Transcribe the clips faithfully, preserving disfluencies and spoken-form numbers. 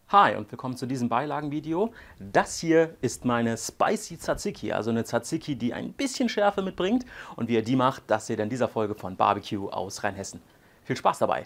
Hi und willkommen zu diesem Beilagenvideo. Das hier ist meine Spicy Tzatziki, also eine Tzatziki, die ein bisschen Schärfe mitbringt. Und wie ihr die macht, das seht ihr in dieser Folge von Barbecue aus Rheinhessen. Viel Spaß dabei!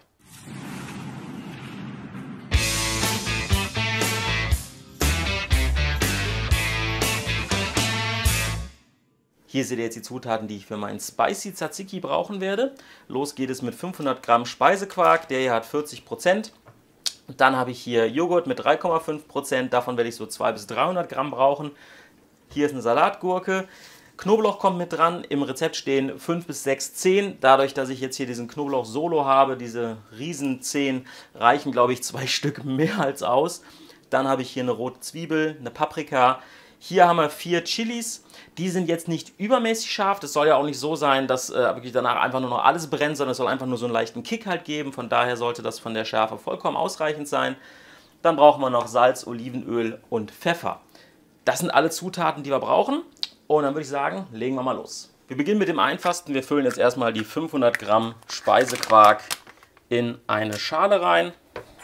Hier seht ihr jetzt die Zutaten, die ich für meinen Spicy Tzatziki brauchen werde. Los geht es mit fünfhundert Gramm Speisequark, der hier hat vierzig Prozent. Dann habe ich hier Joghurt mit drei Komma fünf Prozent, davon werde ich so zweihundert bis dreihundert Gramm brauchen. Hier ist eine Salatgurke, Knoblauch kommt mit dran, im Rezept stehen fünf bis sechs Zehen. Dadurch, dass ich jetzt hier diesen Knoblauch solo habe, diese riesen Zehen, reichen glaube ich zwei Stück mehr als aus. Dann habe ich hier eine rote Zwiebel, eine Paprika. Hier haben wir vier Chilis, die sind jetzt nicht übermäßig scharf, das soll ja auch nicht so sein, dass äh, wirklich danach einfach nur noch alles brennt, sondern es soll einfach nur so einen leichten Kick halt geben, von daher sollte das von der Schärfe vollkommen ausreichend sein. Dann brauchen wir noch Salz, Olivenöl und Pfeffer. Das sind alle Zutaten, die wir brauchen und dann würde ich sagen, legen wir mal los. Wir beginnen mit dem Einfachsten, wir füllen jetzt erstmal die fünfhundert Gramm Speisequark in eine Schale rein.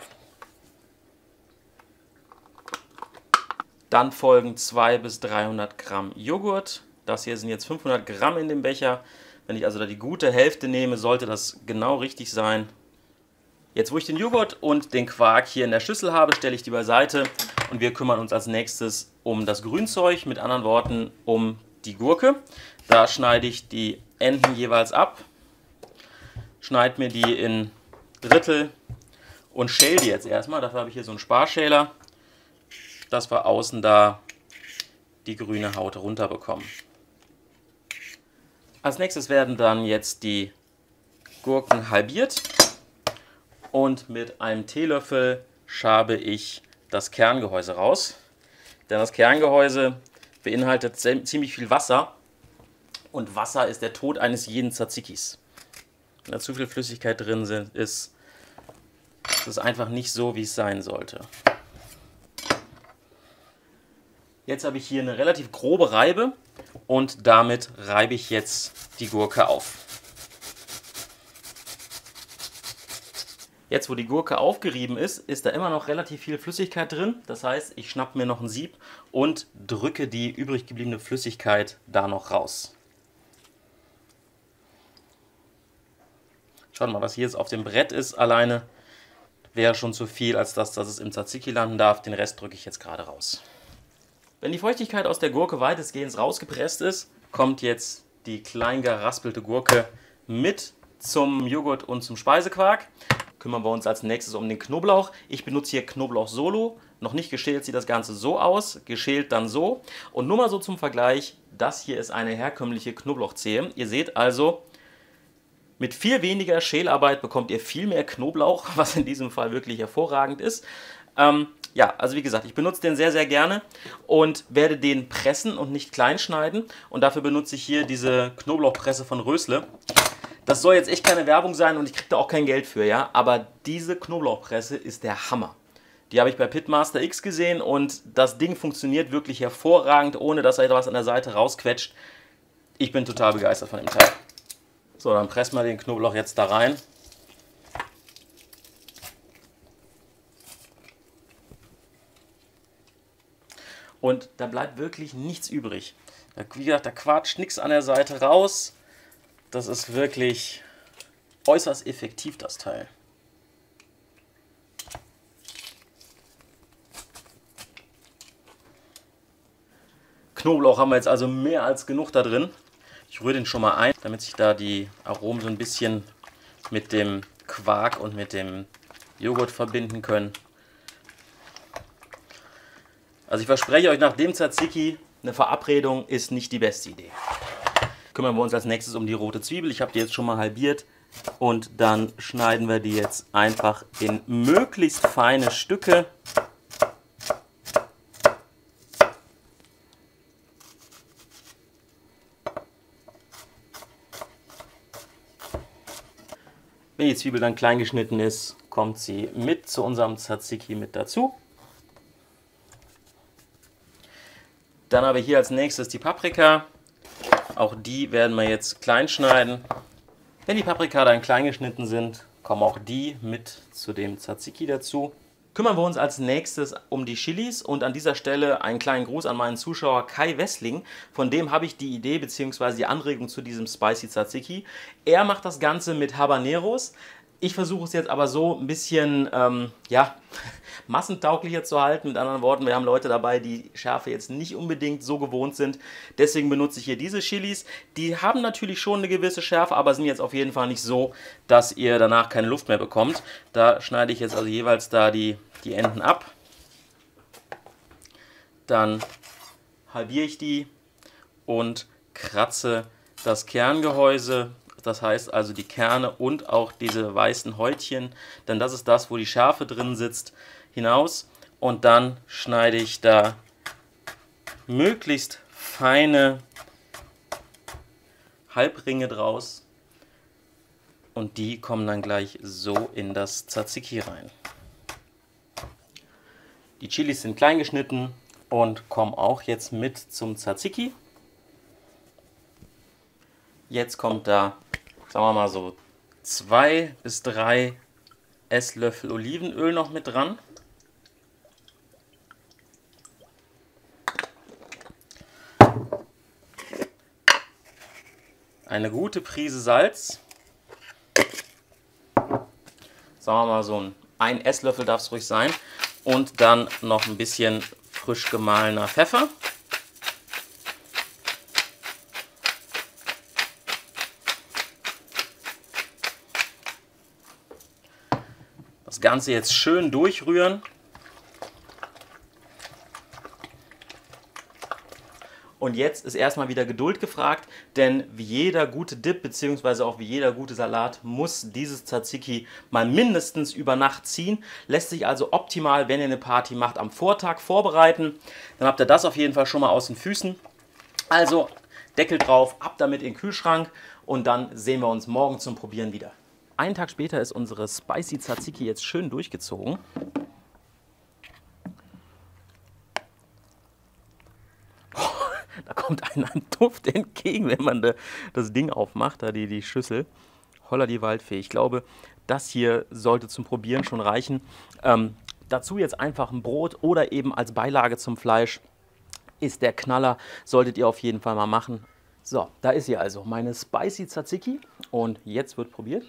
Dann folgen zweihundert bis dreihundert Gramm Joghurt. Das hier sind jetzt fünfhundert Gramm in dem Becher. Wenn ich also da die gute Hälfte nehme, sollte das genau richtig sein. Jetzt, wo ich den Joghurt und den Quark hier in der Schüssel habe, stelle ich die beiseite. Und wir kümmern uns als nächstes um das Grünzeug, mit anderen Worten um die Gurke. Da schneide ich die Enden jeweils ab, schneide mir die in Drittel und schäle die jetzt erstmal. Dafür habe ich hier so einen Sparschäler, dass wir außen da die grüne Haut runterbekommen. Als nächstes werden dann jetzt die Gurken halbiert und mit einem Teelöffel schabe ich das Kerngehäuse raus. Denn das Kerngehäuse beinhaltet ziemlich viel Wasser und Wasser ist der Tod eines jeden Tzatzikis. Wenn da zu viel Flüssigkeit drin ist, ist es einfach nicht so, wie es sein sollte. Jetzt habe ich hier eine relativ grobe Reibe und damit reibe ich jetzt die Gurke auf. Jetzt, wo die Gurke aufgerieben ist, ist da immer noch relativ viel Flüssigkeit drin. Das heißt, ich schnappe mir noch ein Sieb und drücke die übrig gebliebene Flüssigkeit da noch raus. Schaut mal, was hier jetzt auf dem Brett ist alleine, wäre schon zu viel, als dass, dass es im Tzatziki landen darf. Den Rest drücke ich jetzt gerade raus. Wenn die Feuchtigkeit aus der Gurke weitestgehend rausgepresst ist, kommt jetzt die klein geraspelte Gurke mit zum Joghurt und zum Speisequark. Kümmern wir uns als nächstes um den Knoblauch. Ich benutze hier Knoblauch solo. Noch nicht geschält sieht das Ganze so aus, geschält dann so. Und nur mal so zum Vergleich, das hier ist eine herkömmliche Knoblauchzehe. Ihr seht also, mit viel weniger Schälarbeit bekommt ihr viel mehr Knoblauch, was in diesem Fall wirklich hervorragend ist. Ähm, Ja, also wie gesagt, ich benutze den sehr, sehr gerne und werde den pressen und nicht klein schneiden. Und dafür benutze ich hier diese Knoblauchpresse von Rösle. Das soll jetzt echt keine Werbung sein und ich kriege da auch kein Geld für, ja. Aber diese Knoblauchpresse ist der Hammer. Die habe ich bei Pitmaster X gesehen und das Ding funktioniert wirklich hervorragend, ohne dass er was an der Seite rausquetscht. Ich bin total begeistert von dem Teil. So, dann pressen wir den Knoblauch jetzt da rein. Und da bleibt wirklich nichts übrig. Wie gesagt, da quatscht nichts an der Seite raus. Das ist wirklich äußerst effektiv, das Teil. Knoblauch haben wir jetzt also mehr als genug da drin. Ich rühre den schon mal ein, damit sich da die Aromen so ein bisschen mit dem Quark und mit dem Joghurt verbinden können. Also ich verspreche euch, nach dem Tzatziki, eine Verabredung ist nicht die beste Idee. Kümmern wir uns als nächstes um die rote Zwiebel. Ich habe die jetzt schon mal halbiert und dann schneiden wir die jetzt einfach in möglichst feine Stücke. Wenn die Zwiebel dann klein geschnitten ist, kommt sie mit zu unserem Tzatziki mit dazu. Dann habe ich hier als nächstes die Paprika. Auch die werden wir jetzt klein schneiden. Wenn die Paprika dann klein geschnitten sind, kommen auch die mit zu dem Tzatziki dazu. kümmern wir uns als nächstes um die Chilis und an dieser Stelle einen kleinen Gruß an meinen Zuschauer Kai Wessling. Von dem habe ich die Idee bzw. die Anregung zu diesem Spicy Tzatziki. Er macht das Ganze mit Habaneros. Ich versuche es jetzt aber so ein bisschen, ähm, ja, massentauglicher zu halten. Mit anderen Worten, wir haben Leute dabei, die Schärfe jetzt nicht unbedingt so gewohnt sind. Deswegen benutze ich hier diese Chilis. Die haben natürlich schon eine gewisse Schärfe, aber sind jetzt auf jeden Fall nicht so, dass ihr danach keine Luft mehr bekommt. Da schneide ich jetzt also jeweils da die, die Enden ab. Dann halbiere ich die und kratze das Kerngehäuse. Das heißt also die Kerne und auch diese weißen Häutchen, denn das ist das, wo die Schärfe drin sitzt, hinaus. Und dann schneide ich da möglichst feine Halbringe draus. Und die kommen dann gleich so in das Tzatziki rein. Die Chilis sind klein geschnitten und kommen auch jetzt mit zum Tzatziki. Jetzt kommt da, sagen wir mal so, zwei bis drei Esslöffel Olivenöl noch mit dran. Eine gute Prise Salz. Sagen wir mal so ein, ein Esslöffel darf es ruhig sein. Und dann noch ein bisschen frisch gemahlener Pfeffer. Das Ganze jetzt schön durchrühren. Und jetzt ist erstmal wieder Geduld gefragt, denn wie jeder gute Dip bzw. auch wie jeder gute Salat muss dieses Tzatziki mal mindestens über Nacht ziehen. Lässt sich also optimal, wenn ihr eine Party macht, am Vortag vorbereiten. Dann habt ihr das auf jeden Fall schon mal aus den Füßen. Also Deckel drauf, ab damit in den Kühlschrank und dann sehen wir uns morgen zum Probieren wieder. Einen Tag später ist unsere Spicy Tzatziki jetzt schön durchgezogen. Da kommt einem ein Duft entgegen, wenn man das Ding aufmacht, da die, die Schüssel. Holla die Waldfee. Ich glaube, das hier sollte zum Probieren schon reichen. Ähm, dazu jetzt einfach ein Brot oder eben als Beilage zum Fleisch ist der Knaller. Solltet ihr auf jeden Fall mal machen. So, da ist sie also, meine Spicy Tzatziki. Und jetzt wird probiert.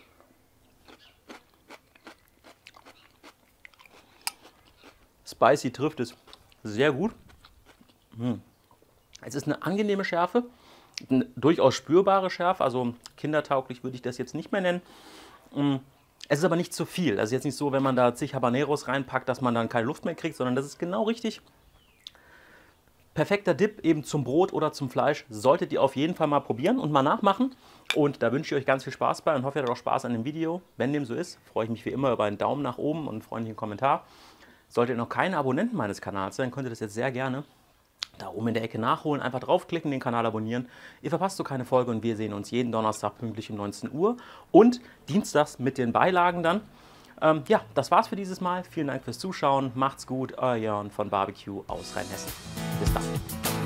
Spicy trifft es sehr gut. Hm. Es ist eine angenehme Schärfe, eine durchaus spürbare Schärfe, also kindertauglich würde ich das jetzt nicht mehr nennen. Es ist aber nicht zu viel. Also jetzt nicht so, wenn man da zig Habaneros reinpackt, dass man dann keine Luft mehr kriegt, sondern das ist genau richtig. Perfekter Dip eben zum Brot oder zum Fleisch. Solltet ihr auf jeden Fall mal probieren und mal nachmachen. Und da wünsche ich euch ganz viel Spaß bei und hoffe, ihr habt auch Spaß an dem Video. Wenn dem so ist, freue ich mich wie immer über einen Daumen nach oben und einen freundlichen Kommentar. Solltet ihr noch keine Abonnenten meines Kanals sein, könnt ihr das jetzt sehr gerne da oben in der Ecke nachholen. Einfach draufklicken, den Kanal abonnieren. Ihr verpasst so keine Folge und wir sehen uns jeden Donnerstag pünktlich um neunzehn Uhr und dienstags mit den Beilagen dann. Ähm, ja, das war's für dieses Mal. Vielen Dank fürs Zuschauen. Macht's gut. Euer Jörn von Barbecue aus Rheinhessen. Bis dann.